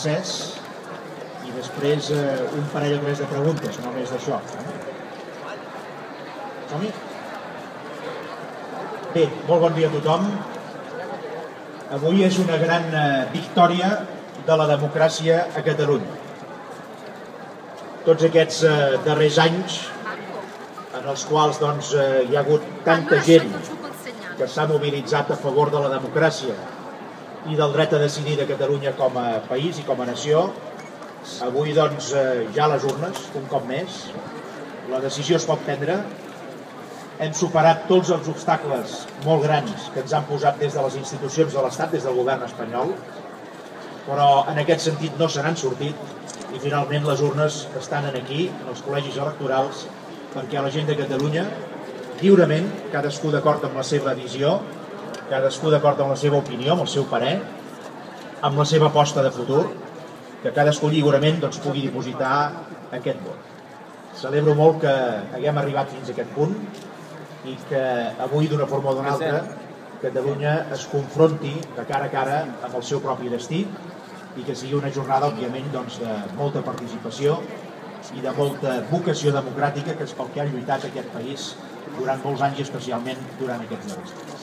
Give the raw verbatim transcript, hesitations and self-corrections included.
francès i després un parell o tres de preguntes, no més d'això. Som-hi? Bé, molt bon dia a tothom. Avui és una gran victòria de la democràcia a Catalunya. Tots aquests darrers anys en els quals doncs, hi ha hagut tanta gent que s'ha mobilitzat a favor de la democràcia i del dret a decidir de Catalunya com a país i com a nació, avui doncs, ja a les urnes, un cop més, la decisió es pot prendre. Hem superat tots els obstacles molt grans que ens han posat des de les institucions de l'Estat, des del govern espanyol, però en aquest sentit no se n'han sortit i finalment les urnes estan aquí, en els col·legis electorals, perquè la gent de Catalunya, lliurement, cadascú d'acord amb la seva visió, cadascú d'acord amb la seva opinió, amb el seu parer, amb la seva aposta de futur, que cadascú lliurement doncs, pugui dipositar aquest vot. Celebro molt que haguem arribat fins a aquest punt i que avui, d'una forma o d'una altra, Catalunya es confronti de cara a cara amb el seu propi destí i que sigui una jornada, òbviament, doncs, de molta participació i de molta vocació democràtica, que és pel que ha lluitat aquest país durant molts anys i especialment durant aquests darrers anys.